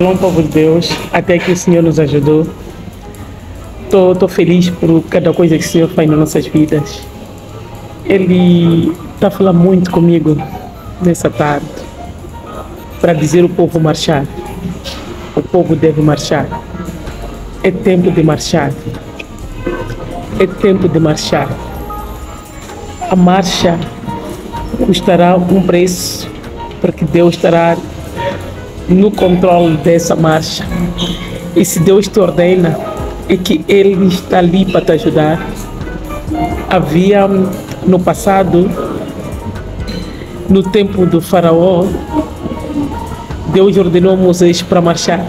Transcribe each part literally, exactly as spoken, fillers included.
Bom povo de Deus, até que o Senhor nos ajudou. Estou feliz por cada coisa que o Senhor faz nas nossas vidas. Ele está a falar muito comigo nessa tarde para dizer o povo marchar. O povo deve marchar. É tempo de marchar. É tempo de marchar. A marcha custará um preço, porque Deus estará no controle dessa marcha. E se Deus te ordena, é que Ele está ali para te ajudar. Havia no passado, no tempo do faraó, Deus ordenou Moisés para marchar.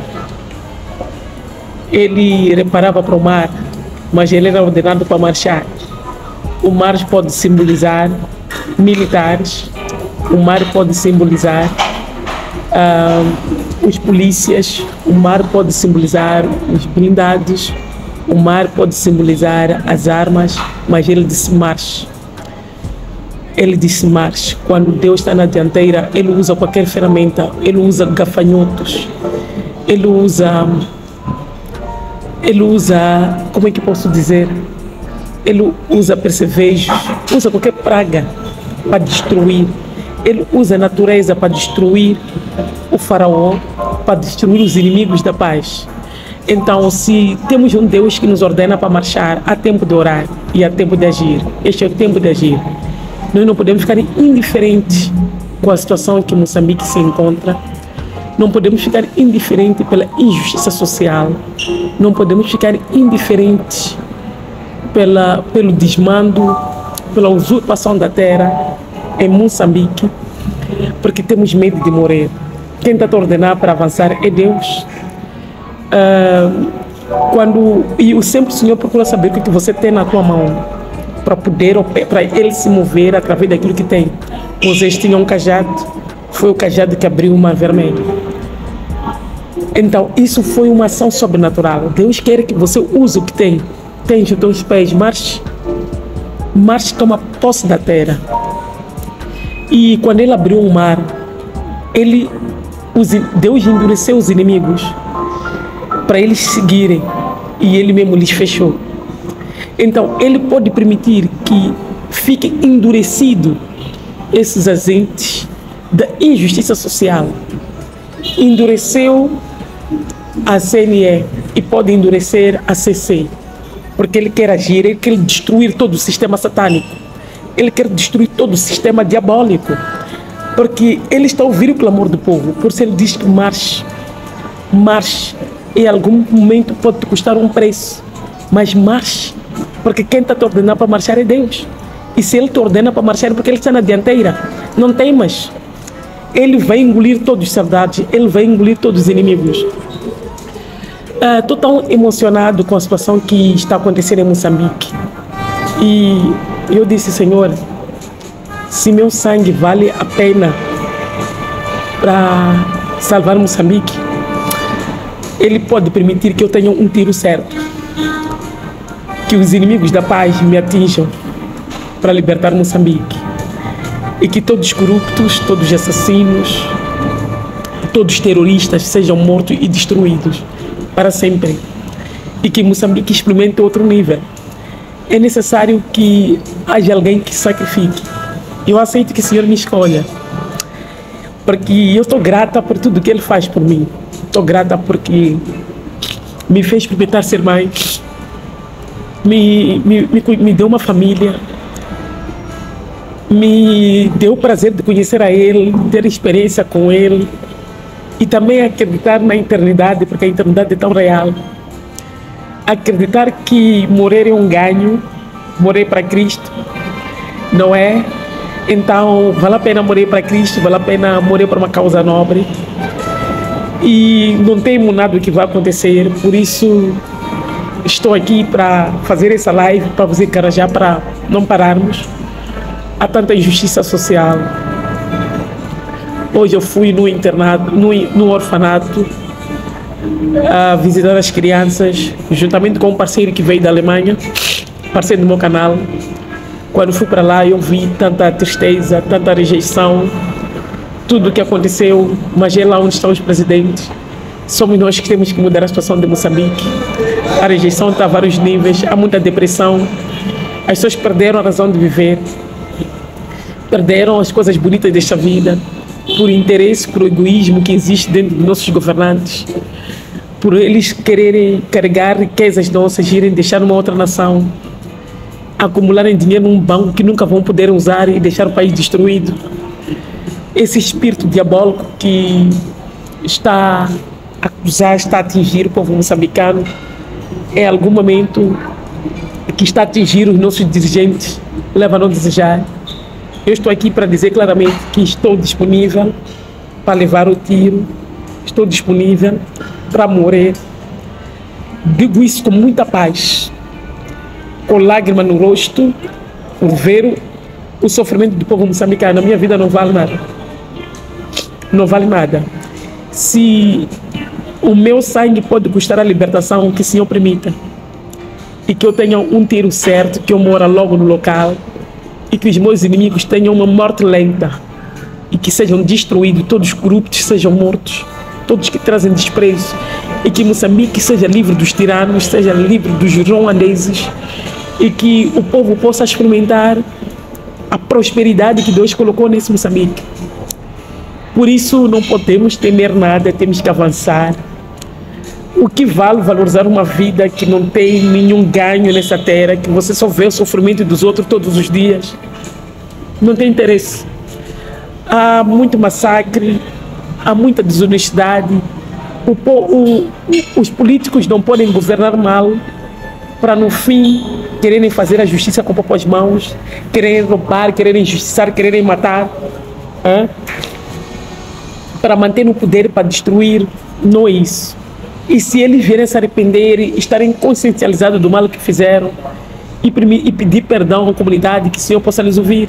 Ele reparava para o mar, mas ele era ordenado para marchar. O mar pode simbolizar militares, o mar pode simbolizar uh, os polícias, o mar pode simbolizar os blindados, o mar pode simbolizar as armas, mas ele disse marche. Ele disse marche. Quando Deus está na dianteira, ele usa qualquer ferramenta, ele usa gafanhotos, ele usa, ele usa, como é que posso dizer? Ele usa percevejos, usa qualquer praga para destruir. Ele usa a natureza para destruir o faraó, para destruir os inimigos da paz. Então, se temos um Deus que nos ordena para marchar, há tempo de orar e há tempo de agir. Este é o tempo de agir. Nós não podemos ficar indiferentes com a situação que Moçambique se encontra. Não podemos ficar indiferentes pela injustiça social. Não podemos ficar indiferentes pela, pelo desmando, pela usurpação da terra em Moçambique, porque temos medo de morrer. Quem está a ordenar para avançar é Deus. Uh, quando, e sempre o Senhor procura saber o que você tem na tua mão, para poder, para ele se mover através daquilo que tem. Moisés tinha um cajado, foi o cajado que abriu o mar vermelho. Então, isso foi uma ação sobrenatural. Deus quer que você use o que tem. Tem os teus pés, marche. Marche, toma posse da terra. E quando ele abriu o mar, ele, Deus endureceu os inimigos para eles seguirem, e ele mesmo lhes fechou. Então, ele pode permitir que fiquem endurecidos esses agentes da injustiça social. Endureceu a C N E e pode endurecer a C C, porque ele quer agir, ele quer destruir todo o sistema satânico, ele quer destruir todo o sistema diabólico, porque ele está a ouvir o clamor do povo. Por isso ele diz que marche, marche. Em algum momento pode te custar um preço, mas marche, porque quem está te ordenando para marchar é Deus. E se Ele te ordena para marchar é porque Ele está na dianteira. Não temas. Ele vai engolir todos os saudades, Ele vai engolir todos os inimigos. Estou uh, tão emocionado com a situação que está acontecendo em Moçambique. E eu disse, Senhor, se meu sangue vale a pena para salvar Moçambique, Ele pode permitir que eu tenha um tiro certo, que os inimigos da paz me atinjam para libertar Moçambique, e que todos os corruptos, todos os assassinos, todos os terroristas sejam mortos e destruídos para sempre, e que Moçambique experimente outro nível. É necessário que haja alguém que sacrifique. Eu aceito que o Senhor me escolha, porque eu estou grata por tudo que Ele faz por mim. Estou grata porque me fez experimentar ser mãe, me, me, me, me deu uma família, me deu o prazer de conhecer a Ele, ter experiência com Ele, e também acreditar na eternidade, porque a eternidade é tão real. Acreditar que morrer é um ganho, morrer para Cristo, não é? Então vale a pena morrer para Cristo, vale a pena morrer para uma causa nobre. E não temo nada do que vai acontecer, por isso estou aqui para fazer essa live, para vos encorajar para não pararmos. Há tanta injustiça social. Hoje eu fui no internato, no, no orfanato, a visitar as crianças, juntamente com um parceiro que veio da Alemanha, parceiro do meu canal. Quando fui para lá, eu vi tanta tristeza, tanta rejeição, tudo o que aconteceu, mas é lá onde estão os presidentes. Somos nós que temos que mudar a situação de Moçambique. A rejeição está a vários níveis, há muita depressão, as pessoas perderam a razão de viver, perderam as coisas bonitas desta vida, por interesse, por egoísmo que existe dentro dos nossos governantes, por eles quererem carregar riquezas nossas, irem deixar numa outra nação, acumularem dinheiro num banco que nunca vão poder usar e deixar o país destruído. Esse espírito diabólico que está a acusar, está a atingir o povo moçambicano, em algum momento que está a atingir os nossos dirigentes, leva a não desejar. Eu estou aqui para dizer claramente que estou disponível para levar o tiro, estou disponível para morrer. Digo isso com muita paz, com lágrima no rosto, por ver o sofrimento do povo moçambicano. A minha vida não vale nada. Não vale nada. Se o meu sangue pode custar a libertação, que o Senhor permita. E que eu tenha um tiro certo, que eu mora logo no local. E que os meus inimigos tenham uma morte lenta. E que sejam destruídos, todos os corruptos sejam mortos. Todos que trazem desprezo. E que Moçambique seja livre dos tiranos, seja livre dos ruandeses. E que o povo possa experimentar a prosperidade que Deus colocou nesse Moçambique. Por isso não podemos temer nada, temos que avançar. O que vale valorizar uma vida que não tem nenhum ganho nessa terra, que você só vê o sofrimento dos outros todos os dias? Não tem interesse. Há muito massacre, há muita desonestidade. O, o, os políticos não podem governar mal para no fim quererem fazer a justiça com próprias mãos, quererem roubar, quererem injustiçar, quererem matar. Hein? Para manter no poder, para destruir, não é isso. E se eles vierem se arrepender, estarem consciencializados do mal que fizeram e, e pedir perdão à comunidade, que o Senhor possa lhes ouvir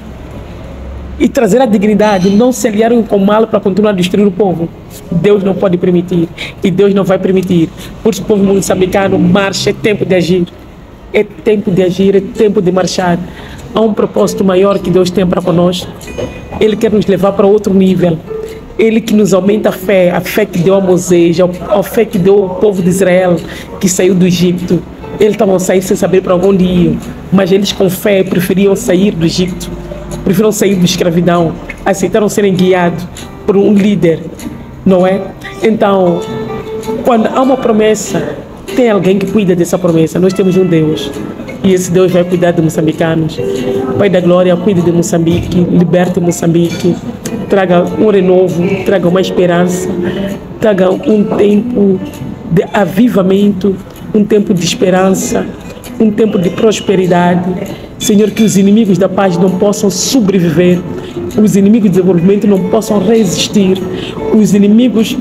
e trazer a dignidade, não se aliarem com o mal para continuar a destruir o povo. Deus não pode permitir e Deus não vai permitir. Por isso o povo moçambicano marcha, é tempo de agir, é tempo de agir, é tempo de marchar. Há um propósito maior que Deus tem para conosco. Ele quer nos levar para outro nível. Ele que nos aumenta a fé, a fé que deu a Moisés, a fé que deu ao povo de Israel, que saiu do Egito. Eles estavam a sair sem saber para onde iam, mas eles com fé preferiam sair do Egito, preferiram sair da escravidão, aceitaram serem guiados por um líder, não é? Então, quando há uma promessa, tem alguém que cuida dessa promessa. Nós temos um Deus. E esse Deus vai cuidar de moçambicanos. Pai da glória, cuide de Moçambique, liberte Moçambique, traga um renovo, traga uma esperança, traga um tempo de avivamento, um tempo de esperança, um tempo de prosperidade. Senhor, que os inimigos da paz não possam sobreviver, os inimigos do desenvolvimento não possam resistir, os inimigos,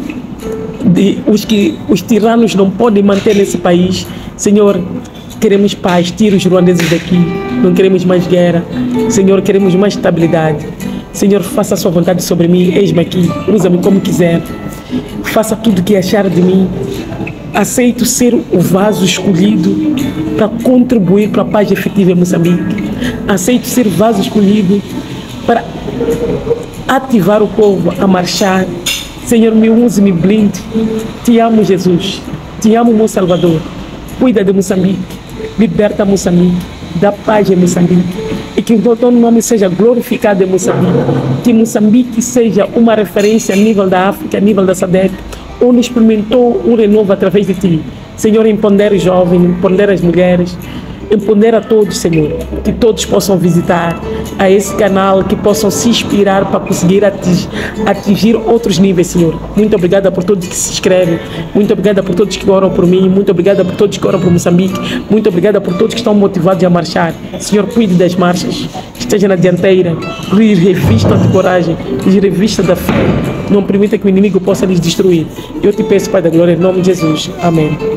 de, os, que, os tiranos não podem manter nesse país. Senhor, queremos paz, tira os ruandeses daqui, não queremos mais guerra. Senhor, queremos mais estabilidade. Senhor, faça a sua vontade sobre mim, eis-me aqui, usa-me como quiser. Faça tudo o que achar de mim. Aceito ser o vaso escolhido para contribuir para a paz efetiva em Moçambique. Aceito ser vaso escolhido para ativar o povo a marchar. Senhor, me use, me blinde. Te amo, Jesus. Te amo, meu Salvador. Cuida de Moçambique. Liberta Moçambique. Dá paz em Moçambique. E que o teu nome seja glorificado em Moçambique. Que Moçambique seja uma referência a nível da África, a nível da SADC, onde experimentou um renovo através de ti. Senhor, empodera os jovens, empodera as mulheres, empodera a todos, Senhor, que todos possam visitar a esse canal, que possam se inspirar para conseguir atingir, atingir outros níveis, Senhor. Muito obrigada por todos que se inscrevem, muito obrigada por todos que oram por mim, muito obrigada por todos que oram por Moçambique, muito obrigada por todos que estão motivados a marchar. Senhor, cuide das marchas, esteja na dianteira, lhes revista de coragem, lhes revista da fé, não permita que o inimigo possa lhes destruir. Eu te peço, Pai da glória, em nome de Jesus. Amém.